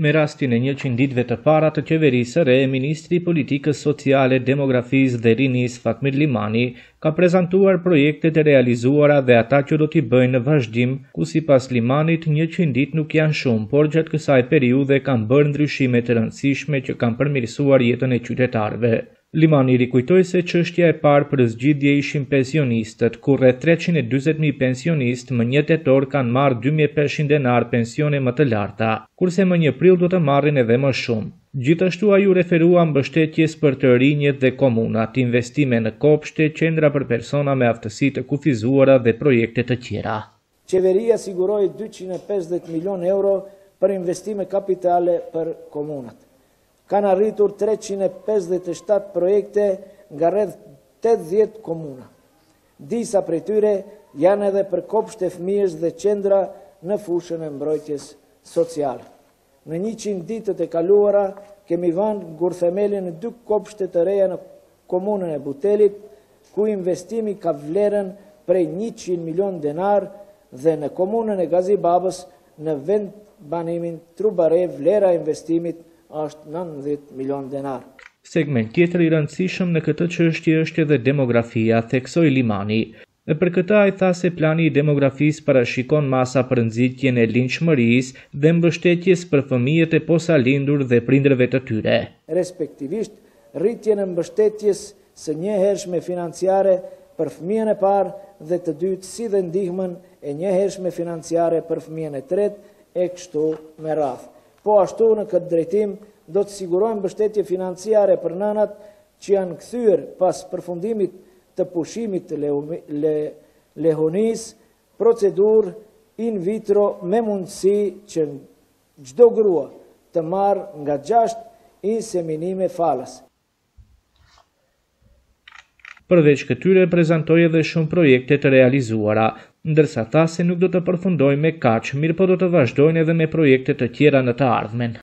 Me rastin e 100 ditëve të para të qeverisë së re, Ministri i Politikës Sociale, Demografisë dhe Rinisë Fatmir Limani ka prezantuar projektet e realizuara dhe ata që do t'i bëjnë në vazhdim, ku sipas Limanit 100 ditë nuk janë shumë, por gjatë kësaj periudhe kanë bërë ndryshime të rëndësishme që kanë përmirësuar jetën e qytetarëve. Limani rikujtoi se çështja e parë për zgjidhje ishin pensionistët, ku rreth 340.000 pensionistë më 1 tetor kanë marrë 2.500 denar pensione më të larta, kurse më 1 prill do të marrin edhe më shumë. Gjithashtu ai u referua mbështetjes për të rinjët dhe komunat, investime në kopshte, qendra për persona me aftësi të kufizuara dhe projekte të tjera. Qeveria siguroi 250 milion euro për investime kapitale për komunat. Kanë arritur 357 projekte nga rreth 80 komuna. Disa prej tyre janë edhe për kopshte fëmijësh dhe qendra në fushën e mbrojtjes sociale. Në 100 ditët e kaluara kemi vënë gurthemelin në 2 kopshte të reja në komunën e Butelit, ku investimi ka vlerën prej 100 milion denar dhe në komunën e Gazibabës në vend banimin Trubare vlera investimit është 90 milion denar. Segment tjetër i rëndësishëm në këtë çështje është edhe demografia, theksoi Limani. Dhe për këtë ai tha se plani i demografisë parashikon masa për nxitjen e linjshmërisë dhe mbështetjes për fëmijët e posalindur dhe prindërve të tyre. Respektivisht, rritjen e mbështetjes së njëhershme financiare për fëmijën e parë dhe të dytë, si dhe ndihmën e njëhershme financiare për fëmijën e tretë e kështu me radhë. Po ashtu në këtë drejtim do të sigurojmë mbështetje financiare për nënat që janë kthyer pas përfundimit të pushimit të lehonisë, procedurë in vitro me mundësi që çdo grua të marrë nga 6 inseminime falas. Përveç këtyre prezantoi edhe shumë projekte të realizuara, ndërsa tha se nuk do të përfundojnë me kaq, mirë po do të vazhdojnë edhe me projekte të tjera në të ardhmen.